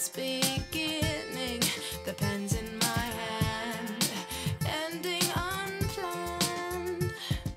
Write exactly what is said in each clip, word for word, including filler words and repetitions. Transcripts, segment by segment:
this beginning, the pen's in my hand, ending unplanned.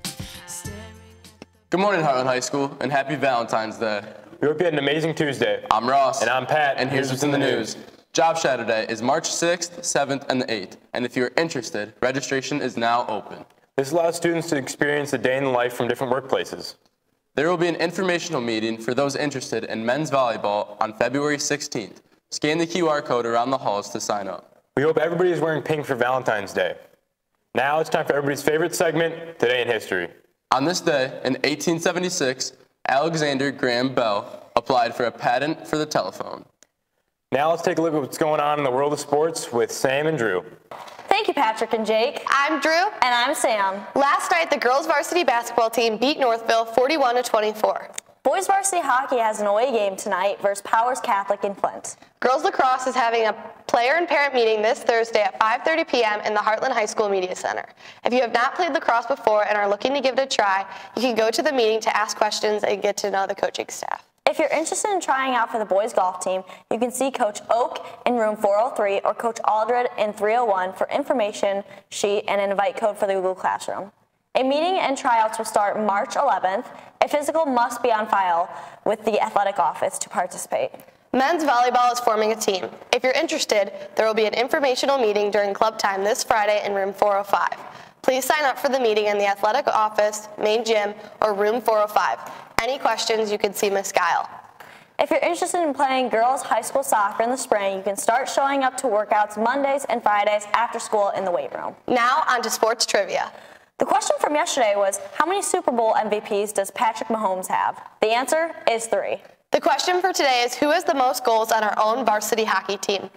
Good morning, Heartland High School, and happy Valentine's Day. We hope you had an amazing Tuesday. I'm Ross. And I'm Pat. And here's what's in the news. Job Shadow Day is March sixth, seventh, and the eighth. And if you're interested, registration is now open. This allows students to experience a day in the life from different workplaces. There will be an informational meeting for those interested in men's volleyball on February sixteenth. Scan the Q R code around the halls to sign up. We hope everybody is wearing pink for Valentine's Day. Now it's time for everybody's favorite segment, Today in History. On this day, in eighteen seventy-six, Alexander Graham Bell applied for a patent for the telephone. Now let's take a look at what's going on in the world of sports with Sam and Drew. Thank you, Patrick and Jake. I'm Drew. And I'm Sam. Last night, the girls' varsity basketball team beat Northville forty-one to twenty-four. Boys varsity hockey has an away game tonight versus Powers Catholic in Flint. Girls lacrosse is having a player and parent meeting this Thursday at five thirty p m in the Heartland High School Media Center. If you have not played lacrosse before and are looking to give it a try, you can go to the meeting to ask questions and get to know the coaching staff. If you're interested in trying out for the boys golf team, you can see Coach Oak in room four oh three or Coach Aldred in three oh one for information sheet and an invite code for the Google Classroom. A meeting and tryouts will start March eleventh. A physical must be on file with the athletic office to participate. Men's volleyball is forming a team. If you're interested, there will be an informational meeting during club time this Friday in room four oh five. Please sign up for the meeting in the athletic office, main gym, or room four oh five. Any questions, you can see Miss Kyle. If you're interested in playing girls high school soccer in the spring, you can start showing up to workouts Mondays and Fridays after school in the weight room. Now on to sports trivia. The question from yesterday was, how many Super Bowl M V Ps does Patrick Mahomes have? The answer is three. The question for today is, who has the most goals on our own varsity hockey team?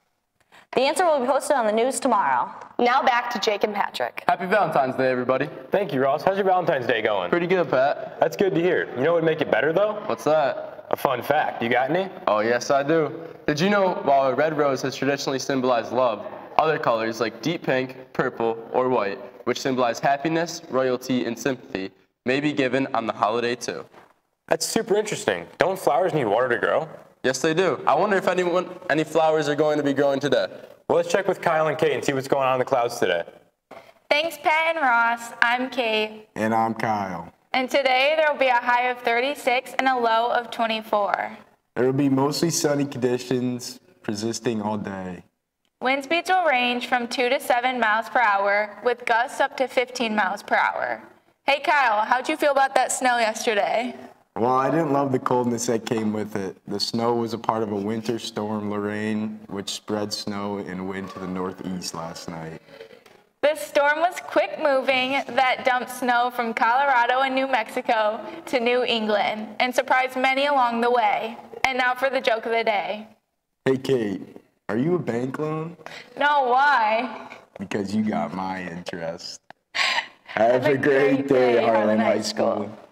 The answer will be posted on the news tomorrow. Now back to Jake and Patrick. Happy Valentine's Day, everybody. Thank you, Ross. How's your Valentine's Day going? Pretty good, Pat. That's good to hear. You know what would make it better, though? What's that? A fun fact. You got any? Oh, yes, I do. Did you know while a red rose has traditionally symbolized love, other colors like deep pink, purple, or white, which symbolize happiness, royalty, and sympathy, may be given on the holiday, too? That's super interesting. Don't flowers need water to grow? Yes, they do. I wonder if anyone, any flowers are going to be growing today. Well, let's check with Kyle and Kate and see what's going on in the clouds today. Thanks, Pat and Ross. I'm Kate. And I'm Kyle. And today there will be a high of thirty-six and a low of twenty-four. There will be mostly sunny conditions persisting all day. Wind speeds will range from two to seven miles per hour with gusts up to fifteen miles per hour. Hey, Kyle, how'd you feel about that snow yesterday? Well, I didn't love the coldness that came with it. The snow was a part of a winter storm, Lorraine, which spread snow and wind to the northeast last night. The storm was quick moving that dumped snow from Colorado and New Mexico to New England and surprised many along the way. And now for the joke of the day. Hey, Kate, are you a bank loan? No, why? Because you got my interest. Have, Have a great, great day, Heartland High School.